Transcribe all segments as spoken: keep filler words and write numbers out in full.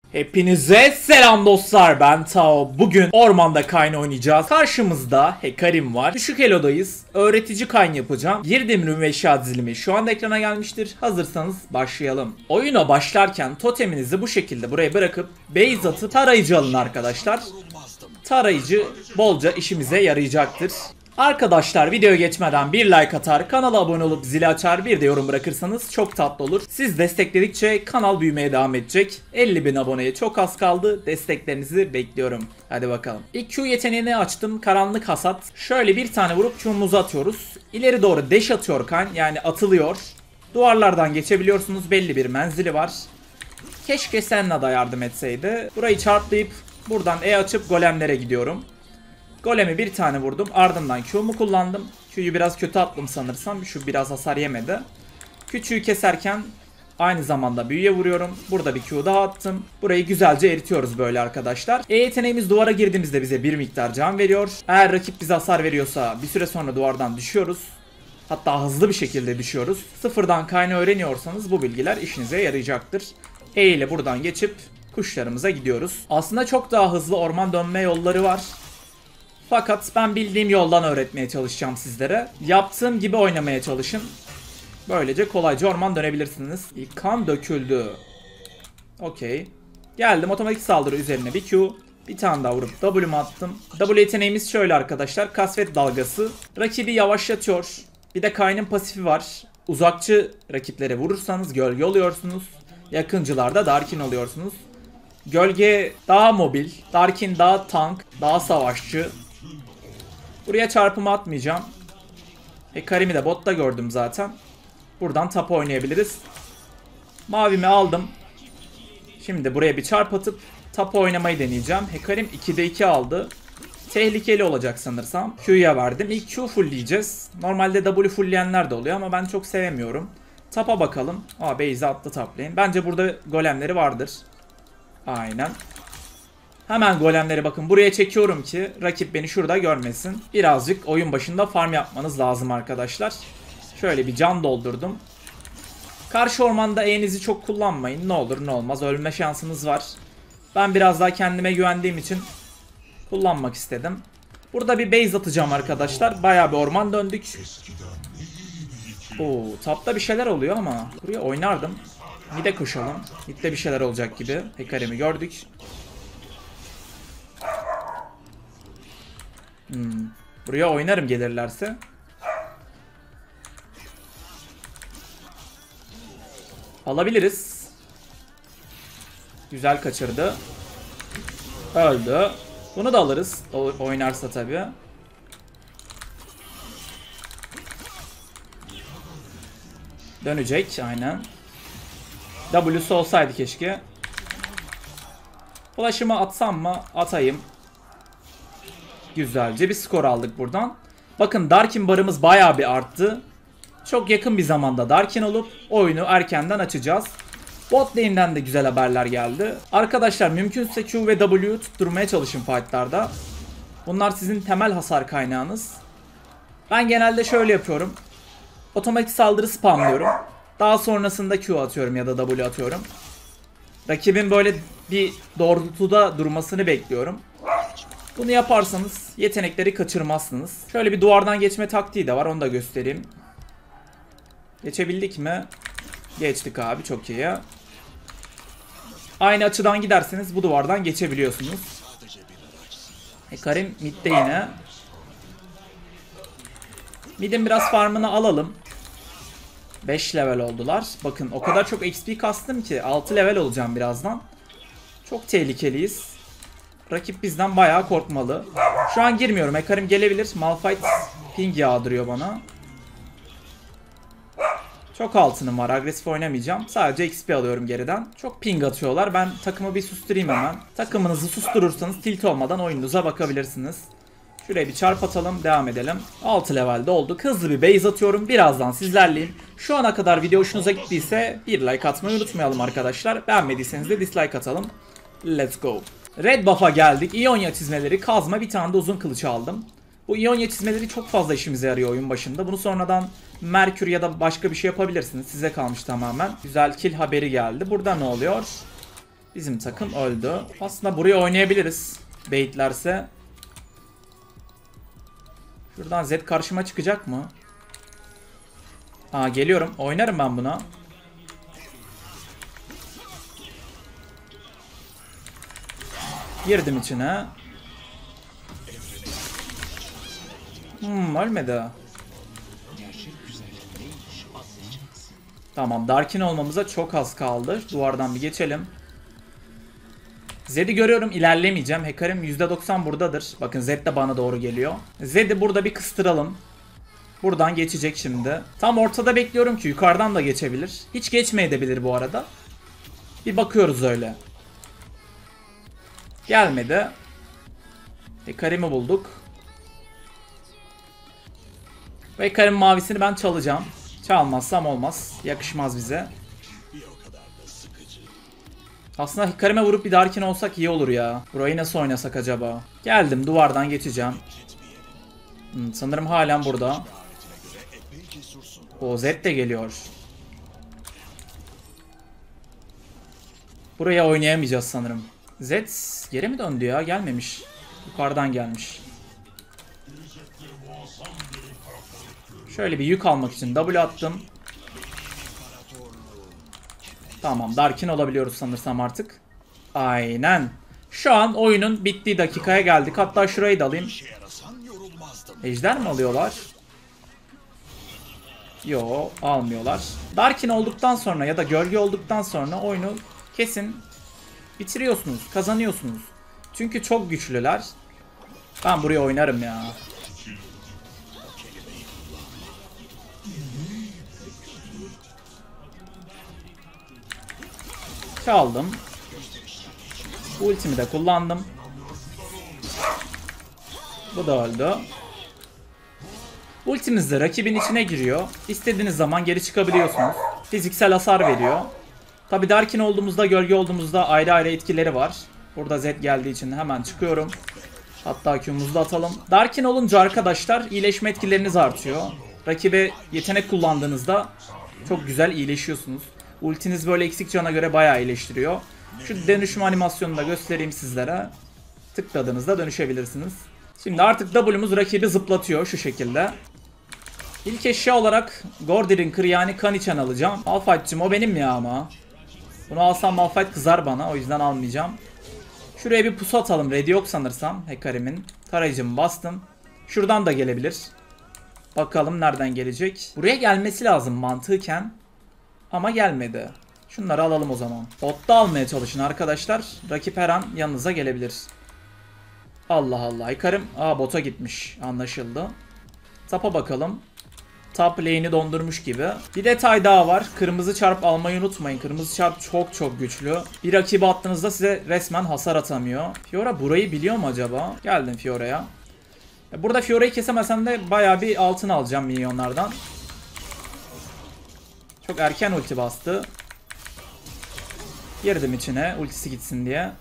Hepinize selam dostlar, ben Tao. Bugün ormanda Kayn oynayacağız. Karşımızda Hekarim var. Düşük Elo'dayız. Öğretici Kayn yapacağım. Girdim ürün ve eşya dizilimi şu anda ekrana gelmiştir. Hazırsanız başlayalım. Oyuna başlarken toteminizi bu şekilde buraya bırakıp base atıp tarayıcı alın arkadaşlar. Tarayıcı bolca işimize yarayacaktır. Arkadaşlar videoya geçmeden bir like atar, kanala abone olup zili açar, bir de yorum bırakırsanız çok tatlı olur. Siz destekledikçe kanal büyümeye devam edecek. elli bin aboneye çok az kaldı. Desteklerinizi bekliyorum. Hadi bakalım. İlk Q yeteneğini açtım. Karanlık hasat. Şöyle bir tane vurup Q'muzu atıyoruz. İleri doğru dash atıyor Kayn. Yani atılıyor. Duvarlardan geçebiliyorsunuz. Belli bir menzili var. Keşke Senna da yardım etseydi. Burayı çarplayıp buradan E açıp golemlere gidiyorum. Golemi bir tane vurdum. Ardından Q'mu kullandım. Q'yu biraz kötü attım sanırsam. Şu biraz hasar yemedi. Küçüğü keserken aynı zamanda büyüye vuruyorum. Burada bir Q daha attım. Burayı güzelce eritiyoruz böyle arkadaşlar. E yeteneğimiz duvara girdiğimizde bize bir miktar can veriyor. Eğer rakip bize hasar veriyorsa bir süre sonra duvardan düşüyoruz. Hatta hızlı bir şekilde düşüyoruz. Sıfırdan Kayn'ı öğreniyorsanız bu bilgiler işinize yarayacaktır. E ile buradan geçip kuşlarımıza gidiyoruz. Aslında çok daha hızlı orman dönme yolları var. Fakat ben bildiğim yoldan öğretmeye çalışacağım sizlere. Yaptığım gibi oynamaya çalışın. Böylece kolayca orman dönebilirsiniz. İlk kan döküldü. Okey. Geldim, otomatik saldırı üzerine bir Q. Bir tane daha vurup W'mu attım. W yeteneğimiz şöyle arkadaşlar. Kasvet dalgası. Rakibi yavaşlatıyor. Bir de Kayn'ın pasifi var. Uzakçı rakiplere vurursanız gölge oluyorsunuz. Yakıncılarda Darkin oluyorsunuz. Gölge daha mobil. Darkin daha tank. Daha savaşçı. Buraya çarpımı atmayacağım. Hekarim'i de botta gördüm zaten. Buradan tapa oynayabiliriz. Mavimi aldım. Şimdi buraya bir çarp atıp tapa oynamayı deneyeceğim. Hekarim ikide iki aldı. Tehlikeli olacak sanırsam. Q'ya verdim. İlk Q fullleyeceğiz. Normalde W fullleyenler de oluyor ama ben çok sevemiyorum. Tapa bakalım. Aa, base'e attı top lane. Bence burada golemleri vardır. Aynen. Hemen golemleri bakın buraya çekiyorum ki rakip beni şurada görmesin. Birazcık oyun başında farm yapmanız lazım arkadaşlar. Şöyle bir can doldurdum. Karşı ormanda E'nizi çok kullanmayın. Ne olur ne olmaz, ölme şansınız var. Ben biraz daha kendime güvendiğim için kullanmak istedim. Burada bir base atacağım arkadaşlar. Bayağı bir orman döndük. Oo, tapta bir şeyler oluyor ama buraya oynardım. Mid'e koşalım. Mid'de bir şeyler olacak gibi. Hekarim'i gördük. Hmm. Buraya oynarım gelirlerse. Alabiliriz. Güzel kaçırdı. Öldü. Bunu da alırız. O oynarsa tabii. Dönecek aynen. W'su olsaydı keşke. Flash'ımı atsam mı? Atayım. Güzelce bir skor aldık buradan. Bakın Darkin barımız bayağı bir arttı. Çok yakın bir zamanda Darkin olup oyunu erkenden açacağız. Bot lane'den de güzel haberler geldi. Arkadaşlar mümkünse Q ve W'yu tutturmaya çalışın fightlarda. Bunlar sizin temel hasar kaynağınız. Ben genelde şöyle yapıyorum. Otomatik saldırı spamlıyorum. Daha sonrasında Q atıyorum ya da W atıyorum. Rakibin böyle bir doğrultuda durmasını bekliyorum. Bunu yaparsanız yetenekleri kaçırmazsınız. Şöyle bir duvardan geçme taktiği de var, onu da göstereyim. Geçebildik mi? Geçtik abi, çok iyi. Aynı açıdan giderseniz bu duvardan geçebiliyorsunuz. Hekarim midde yine. Mid'in biraz farmını alalım. beş level oldular. Bakın o kadar çok X P kastım ki altı level olacağım birazdan. Çok tehlikeliyiz. Rakip bizden bayağı korkmalı. Şu an girmiyorum. Hekarim gelebilir. Malphite ping yağdırıyor bana. Çok altınım var. Agresif oynamayacağım. Sadece X P alıyorum geriden. Çok ping atıyorlar. Ben takımı bir susturayım hemen. Takımınızı susturursanız tilt olmadan oyununuza bakabilirsiniz. Şuraya bir çarp atalım. Devam edelim. altı levelde olduk. Hızlı bir base atıyorum. Birazdan sizlerleyim. Şu ana kadar video hoşunuza gittiyse bir like atmayı unutmayalım arkadaşlar. Beğenmediyseniz de dislike atalım. Let's go. Red buff'a geldik. İonya çizmeleri, kazma, bir tane de uzun kılıç aldım. Bu İonya çizmeleri çok fazla işimize yarıyor oyun başında. Bunu sonradan Merkür ya da başka bir şey yapabilirsiniz. Size kalmış tamamen. Güzel kill haberi geldi. Burada ne oluyor? Bizim takım öldü. Aslında buraya oynayabiliriz. Baitlerse. Şuradan Z karşıma çıkacak mı? Aa, geliyorum. Oynarım ben buna. Girdim içine. Hmm, ölmedi. Tamam, Darkin olmamıza çok az kaldı. Duvardan bir geçelim. Zed'i görüyorum, ilerlemeyeceğim. Hecarim yüzde doksan buradadır. Bakın Zed de bana doğru geliyor. Zed'i burada bir kıstıralım. Buradan geçecek şimdi. Tam ortada bekliyorum ki yukarıdan da geçebilir. Hiç geçmeyebilir bu arada. Bir bakıyoruz öyle. Gelmedi. Hecarim'i bulduk. Ve Hecarim mavisini ben çalacağım. Çalmazsam olmaz. Yakışmaz bize. Aslında Hecarim'e vurup bir Darkin olsak iyi olur ya. Burayı nasıl oynasak acaba? Geldim, duvardan geçeceğim. Hmm, sanırım halen burada. O Zed de geliyor. Buraya oynayamayacağız sanırım. Zed geri mi döndü ya? Gelmemiş. Yukarıdan gelmiş. Şöyle bir yük almak için W attım. Tamam, Darkin olabiliyoruz sanırsam artık. Aynen. Şu an oyunun bittiği dakikaya geldik. Hatta şurayı da alayım. Ejder mi alıyorlar? Yo, almıyorlar. Darkin olduktan sonra ya da gölge olduktan sonra oyunu kesin bitiriyorsunuz, kazanıyorsunuz. Çünkü çok güçlüler. Ben buraya oynarım ya. Çaldım. Ultimi de kullandım. Bu da öldü. Ultimiz de rakibin içine giriyor. İstediğiniz zaman geri çıkabiliyorsunuz. Fiziksel hasar veriyor. Tabi Darkin olduğumuzda, gölge olduğumuzda ayrı ayrı etkileri var. Burada Zed geldiği için hemen çıkıyorum. Hatta Q'muzu da atalım. Darkin olunca arkadaşlar iyileşme etkileriniz artıyor. Rakibe yetenek kullandığınızda çok güzel iyileşiyorsunuz. Ultiniz böyle eksik cana göre bayağı iyileştiriyor. Şu dönüşüm animasyonunu da göstereyim sizlere. Tıkladığınızda dönüşebilirsiniz. Şimdi artık W'muz rakibi zıplatıyor şu şekilde. İlk eşya olarak Gordrinker yani kan içen alacağım. Malphite'cım o benim ya ama. Bunu alsam Malphite kızar bana, o yüzden almayacağım. Şuraya bir pusu atalım. Ready yok sanırsam Hecarim'in. Tarayıcımı bastım. Şuradan da gelebilir. Bakalım nereden gelecek. Buraya gelmesi lazım mantıken. Ama gelmedi. Şunları alalım o zaman. Botta almaya çalışın arkadaşlar. Rakip her an yanınıza gelebilir. Allah Allah. Hecarim aa bota gitmiş. Anlaşıldı. Tapa bakalım. Top lane'i dondurmuş gibi. Bir detay daha var. Kırmızı çarp almayı unutmayın. Kırmızı çarp çok çok güçlü. Bir rakibi attığınızda size resmen hasar atamıyor. Fiora burayı biliyor mu acaba? Geldim Fiora'ya. Burada Fiora'yı kesemesem de bayağı bir altın alacağım minyonlardan. Çok erken ulti bastı. Girdim içine ultisi gitsin diye.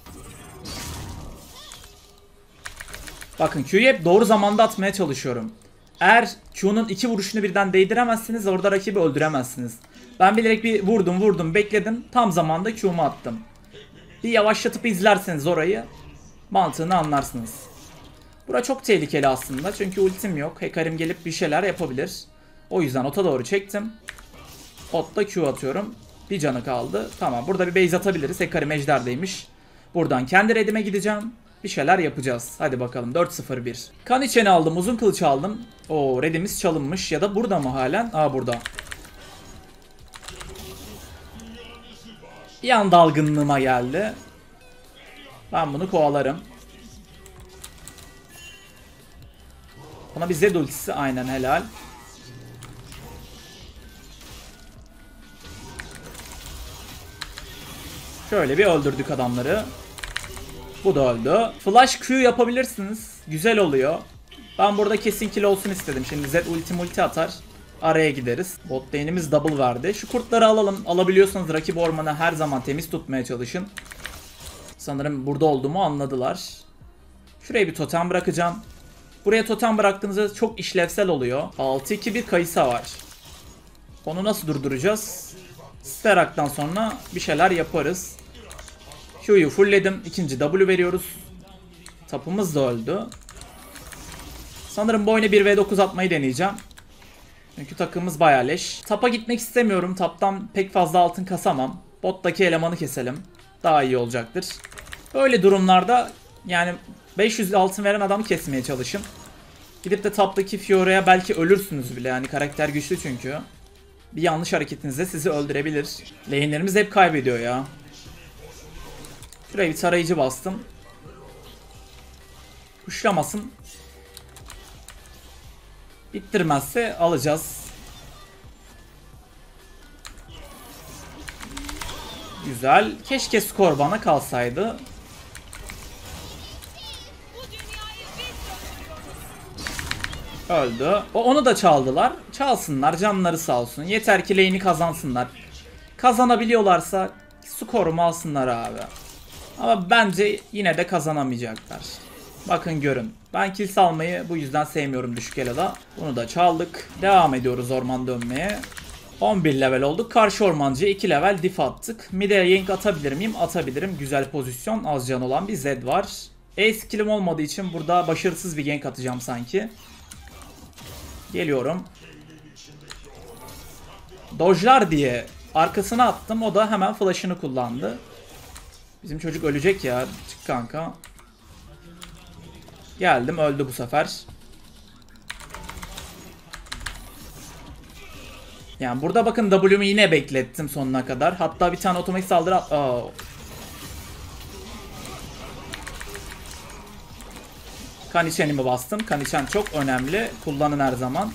Bakın Q'yu hep doğru zamanda atmaya çalışıyorum. Eğer Q'nun iki vuruşunu birden değdiremezsiniz, orada rakibi öldüremezsiniz. Ben bilerek bir vurdum vurdum bekledim. Tam zamanda Q'mu attım. Bir yavaşlatıp izlerseniz orayı mantığını anlarsınız. Bura çok tehlikeli aslında çünkü ultim yok. Hecarim gelip bir şeyler yapabilir. O yüzden ota doğru çektim. Otta Q atıyorum. Bir canı kaldı. Tamam, burada bir base atabiliriz. Hecarim ejderdeymiş. Buradan kendi redime gideceğim. Bir şeyler yapacağız. Hadi bakalım. dört sıfır bir. Kan içeni aldım. Uzun kılıç aldım. Oo, redimiz çalınmış. Ya da burada mı halen? Aa, burada. Bir an dalgınlığıma geldi. Ben bunu kovalarım. Buna bir Zed ultisi. Aynen, helal. Şöyle bir öldürdük adamları. Bu da öldü. Flash Q yapabilirsiniz. Güzel oluyor. Ben burada kesin kill olsun istedim. Şimdi Zed ulti multi atar. Araya gideriz. Bot lane'imiz double verdi. Şu kurtları alalım. Alabiliyorsanız rakip ormanı her zaman temiz tutmaya çalışın. Sanırım burada olduğumu anladılar. Şuraya bir totem bırakacağım. Buraya totem bıraktığınızda çok işlevsel oluyor. altı iki bir Kayısa var. Onu nasıl durduracağız? Sterak'tan sonra bir şeyler yaparız. Q'yu fullledim. İkinci W veriyoruz. Tapımız da öldü. Sanırım bu oyuna bir ve dokuz atmayı deneyeceğim. Çünkü takımımız bayağı leş. Tapa gitmek istemiyorum. Taptan pek fazla altın kasamam. Bottaki elemanı keselim. Daha iyi olacaktır. Öyle durumlarda yani beş yüz altın veren adamı kesmeye çalışın. Gidip de taptaki Fiora'ya belki ölürsünüz bile. Yani karakter güçlü çünkü. Bir yanlış hareketinizde sizi öldürebilir. Lane'lerimiz hep kaybediyor ya. Şuraya bir tarayıcı bastım. Kuşlamasın. Bittirmezse alacağız. Güzel. Keşke skor bana kalsaydı. Öldü. O onu da çaldılar. Çalsınlar. Canları sağ olsun. Yeter ki lane'i kazansınlar. Kazanabiliyorlarsa skorumu alsınlar abi. Ama bence yine de kazanamayacaklar. Bakın görün. Ben kill salmayı bu yüzden sevmiyorum düşük elo'da. Bunu da çaldık. Devam ediyoruz orman dönmeye. on bir level olduk. Karşı ormancıya iki level diff attık. Mid'e yank atabilir miyim? Atabilirim. Güzel pozisyon. Az can olan bir Zed var. E skill'im olmadığı için burada başarısız bir gank atacağım sanki. Geliyorum. Dojlar diye arkasına attım. O da hemen flash'ını kullandı. Bizim çocuk ölecek ya. Çık kanka. Geldim. Öldü bu sefer. Yani burada bakın W'mu yine beklettim sonuna kadar. Hatta bir tane otomatik saldırı... Aa. Kaniçen'imi bastım. Kaniçen çok önemli. Kullanın her zaman.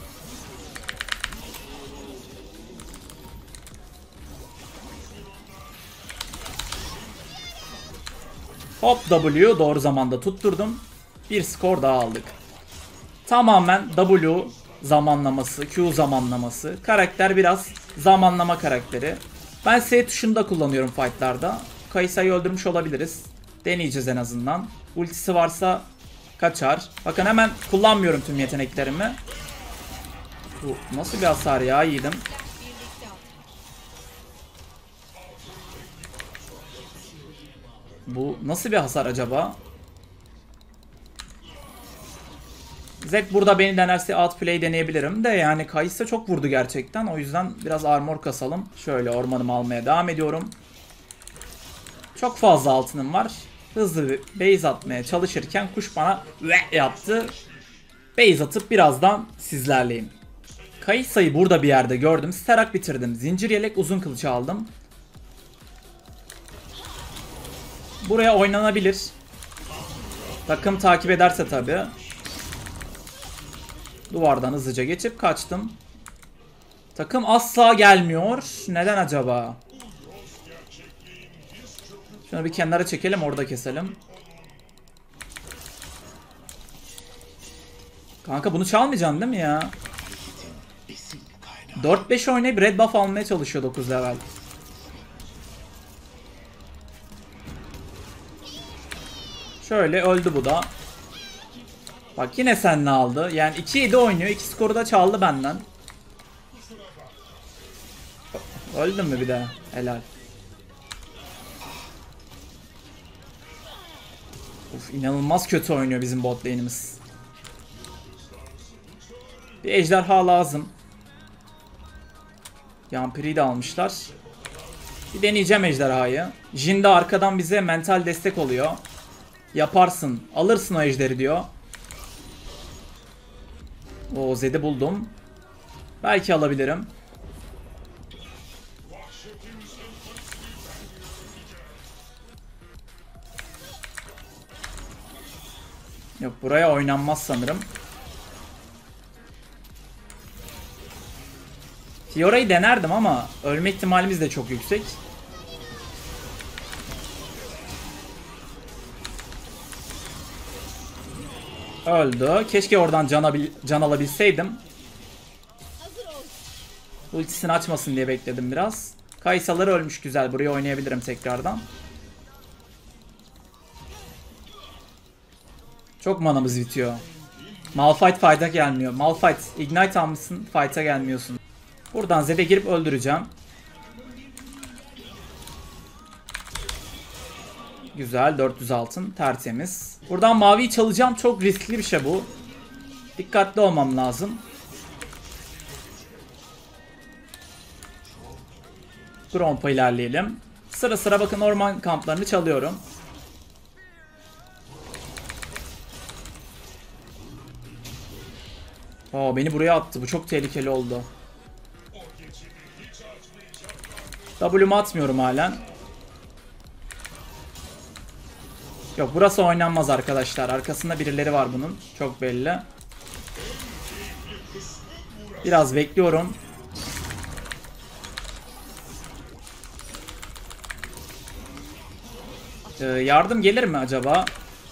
Hop W doğru zamanda tutturdum. Bir skor daha aldık. Tamamen W zamanlaması, Q zamanlaması. Karakter biraz zamanlama karakteri. Ben S tuşunu da kullanıyorum fightlarda. Kayısa'yı öldürmüş olabiliriz. Deneyeceğiz en azından. Ultisi varsa kaçar. Bakın hemen kullanmıyorum tüm yeteneklerimi. Bu nasıl bir hasar ya, yiğidim. Bu nasıl bir hasar acaba? Zed burada beni denerse outplay deneyebilirim de yani Kayısa çok vurdu gerçekten. O yüzden biraz armor kasalım. Şöyle ormanımı almaya devam ediyorum. Çok fazla altınım var. Hızlı bir base atmaya çalışırken kuş bana ve yaptı. Base atıp birazdan sizlerleyim. Kayısa'yı burada bir yerde gördüm. Sterak bitirdim. Zincir yelek uzun kılıç aldım. Buraya oynanabilir. Takım takip ederse tabi. Duvardan hızlıca geçip kaçtım. Takım asla gelmiyor. Neden acaba? Şunu bir kenara çekelim, orada keselim. Kanka bunu çalmayacaksın değil mi ya? dört beş oynayıp red buff almaya çalışıyor dokuz level. Şöyle öldü bu da. Bak yine sen ne aldı? Yani iki yedi oynuyor. iki skoru da çaldı benden. Öldün mü bir daha? Helal. Uf, inanılmaz kötü oynuyor bizim bot lane'imiz. Bir ejderha lazım. Yampiri'yi de almışlar. Bir deneyeceğim ejderhayı. Jin de arkadan bize mental destek oluyor. Yaparsın. Alırsın o ejderi diyor. O Zed'i buldum. Belki alabilirim. Yok, buraya oynanmaz sanırım. Fiora'yı denerdim ama ölme ihtimalimiz de çok yüksek. Öldü. Keşke oradan can, can alabilseydim. Ultisini açmasın diye bekledim biraz. Kaysaları ölmüş, güzel. Buraya oynayabilirim tekrardan. Çok manamız bitiyor. Malphite fight'a gelmiyor. Malphite ignite almışsın, fight'a gelmiyorsun. Buradan Zed'e girip öldüreceğim. Güzel, dört yüz altın tertemiz. Buradan maviyi çalacağım, çok riskli bir şey bu. Dikkatli olmam lazım. Grompa ilerleyelim. Sıra sıra bakın orman kamplarını çalıyorum. Oo, beni buraya attı. Bu çok tehlikeli oldu. W'mu atmıyorum halen. Yok, burası oynanmaz arkadaşlar. Arkasında birileri var bunun. Çok belli. Biraz bekliyorum. Ee, yardım gelir mi acaba?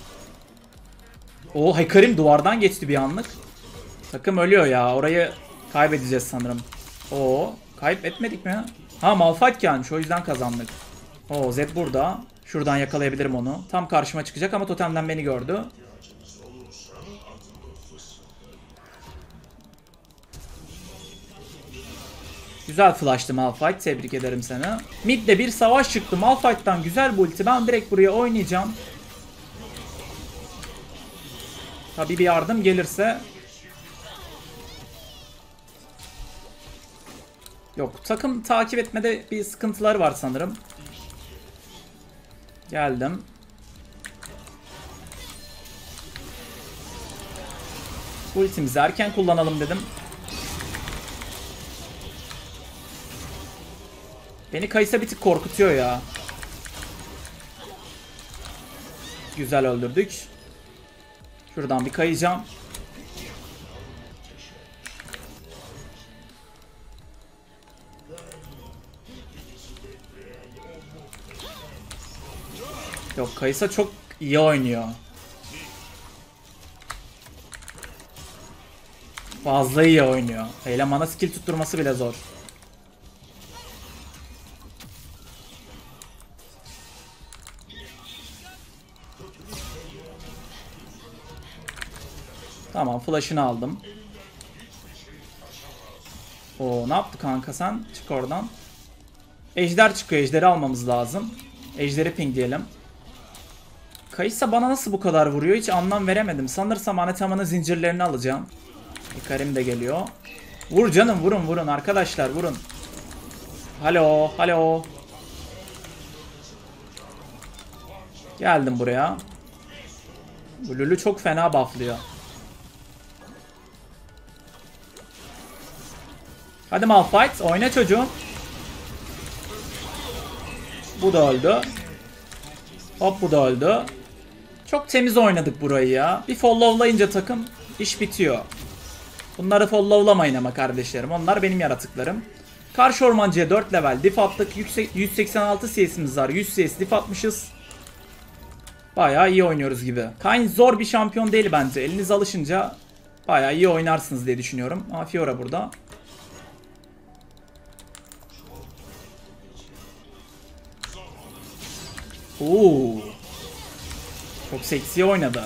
O Hekarim duvardan geçti bir anlık. Takım ölüyor ya. Orayı kaybedeceğiz sanırım. Oo, kaybetmedik mi? Ha, Malphite gelmiş. O yüzden kazandık. Oo, Zed burada. Şuradan yakalayabilirim onu. Tam karşıma çıkacak ama totemden beni gördü. Güzel flash'tı Malphite. Tebrik ederim seni. Mid'de bir savaş çıktı. Malphite'dan güzel bir ulti. Ben direkt buraya oynayacağım. Tabii bir yardım gelirse. Yok, takım takip etmede bir sıkıntıları var sanırım. Geldim. Ultimizi erken kullanalım dedim. Beni Kayısa bir tık korkutuyor ya. Güzel öldürdük. Şuradan bir kayacağım. Yok, Kayısa çok iyi oynuyor. Fazla iyi oynuyor. Elemana skill tutturması bile zor. Tamam, flash'ını aldım. Oo, ne yaptı kanka sen? Çık oradan. Ejder çıkıyor. Ejderi almamız lazım. Ejderi pingleyelim. Kayısa bana nasıl bu kadar vuruyor? Hiç anlam veremedim. Sanırsam Anatema'nın zincirlerini alacağım. Hikarim de geliyor. Vur canım, vurun vurun arkadaşlar, vurun. Halo, halo. Geldim buraya. Bu Lulu çok fena bufflıyor. Hadi Malphite, oyna çocuğum. Bu da öldü. Hop, bu da öldü. Çok temiz oynadık burayı ya. Bir followlayınca takım iş bitiyor. Bunları followlamayın ama kardeşlerim. Onlar benim yaratıklarım. Karşı ormancıya dört level diff attık. yüz seksen altı C S'imiz var. yüz C S diff atmışız. Bayağı iyi oynuyoruz gibi. Kayn zor bir şampiyon değil bence. Eliniz alışınca bayağı iyi oynarsınız diye düşünüyorum. Ama Fiora burada. Oo. Çok seksi oynadı.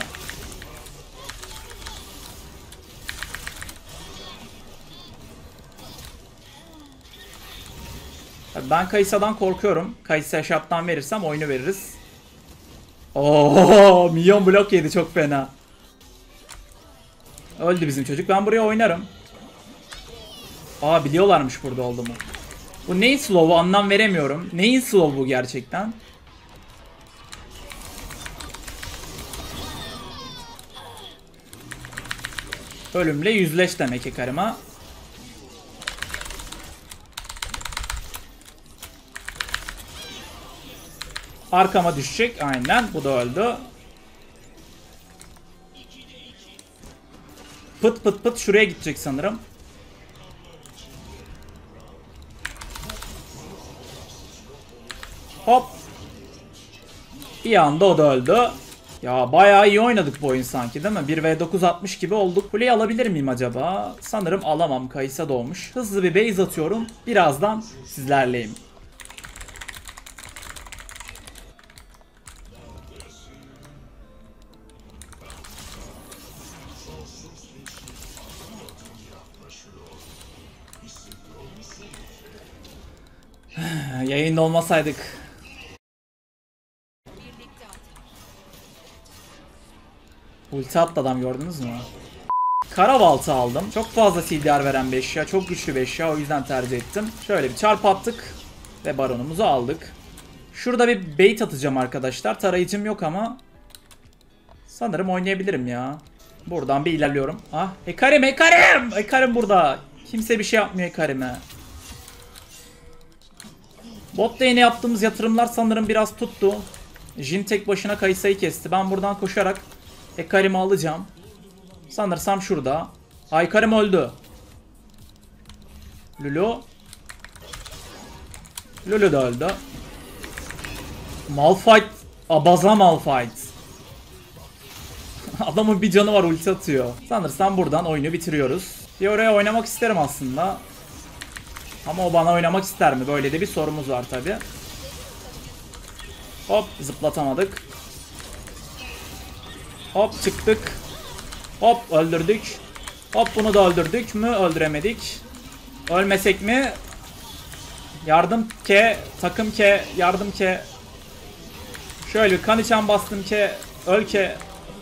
Ben Kayısa'dan korkuyorum. Kayısa'ya shot'tan verirsem oyunu veririz. Oo, milyon blok yedi, çok fena. Öldü bizim çocuk. Ben buraya oynarım. Aa, biliyorlarmış burada olduğumu. Bu neyin slow'u anlam veremiyorum. Neyin slow bu gerçekten? Ölümle yüzleş demek ki karıma. Arkama düşecek. Aynen. Bu da öldü. Pıt pıt pıt şuraya gidecek sanırım. Hop. Bir anda o da öldü. Ya bayağı iyi oynadık bu oyun sanki, değil mi? bir ve dokuz atmış gibi olduk. Kuleyi alabilir miyim acaba? Sanırım alamam. Kayısa doğmuş. Hızlı bir base atıyorum. Birazdan sizlerleyim. Yayında olmasaydık. Ulti attı adam, gördünüz mü? Karabaltı aldım. Çok fazla C D R veren bir eşya. Çok güçlü bir eşya. O yüzden tercih ettim. Şöyle bir çarp attık. Ve baronumuzu aldık. Şurada bir bait atacağım arkadaşlar. Tarayıcım yok ama sanırım oynayabilirim ya. Buradan bir ilerliyorum. Ah, Hekarim, Hekarim! Hekarim burada. Kimse bir şey yapmıyor Hekarim'e. Bot lane'e yaptığımız yatırımlar sanırım biraz tuttu. Jhin tek başına Kayısa'yı kesti. Ben buradan koşarak Hekarim'i alacağım. Sanırsam şurada. Hekarim öldü. Lulu. Lulu da öldü. Malphite. Abaza Malphite. Adamın bir canı var, ulti atıyor. Sanırsam buradan oyunu bitiriyoruz. Bir oraya oynamak isterim aslında. Ama o bana oynamak ister mi? Böyle de bir sorumuz var tabi. Hop, zıplatamadık. Hop, çıktık. Hop, öldürdük. Hop, bunu da öldürdük mü? Öldüremedik. Ölmesek mi? Yardım ke, takım ke, yardım ke. Şöyle bir kan içen bastım ke, öl ke.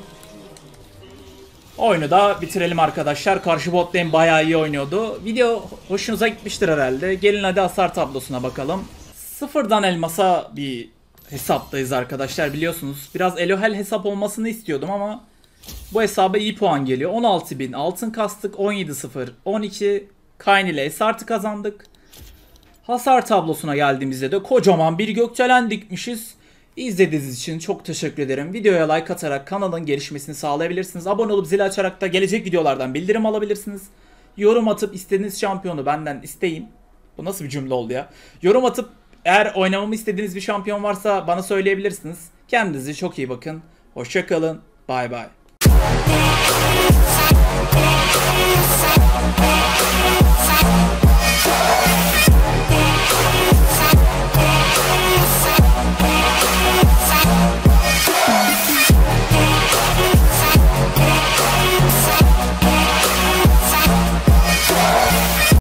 Oyunu da bitirelim arkadaşlar. Karşı bot lane bayağı iyi oynuyordu. Video hoşunuza gitmiştir herhalde. Gelin hadi hasar tablosuna bakalım. Sıfırdan elmasa bir hesaptayız arkadaşlar, biliyorsunuz. Biraz Elohel hesap olmasını istiyordum ama bu hesaba iyi puan geliyor. on altı bin altın kastık. on yedi sıfır on iki Kayn ile S artı kazandık. Hasar tablosuna geldiğimizde de kocaman bir gökdelen dikmişiz. İzlediğiniz için çok teşekkür ederim. Videoya like atarak kanalın gelişmesini sağlayabilirsiniz. Abone olup zil açarak da gelecek videolardan bildirim alabilirsiniz. Yorum atıp istediğiniz şampiyonu benden isteyin. Bu nasıl bir cümle oldu ya? Yorum atıp eğer oynamamı istediğiniz bir şampiyon varsa bana söyleyebilirsiniz. Kendinize çok iyi bakın. Hoşça kalın. Bay bay.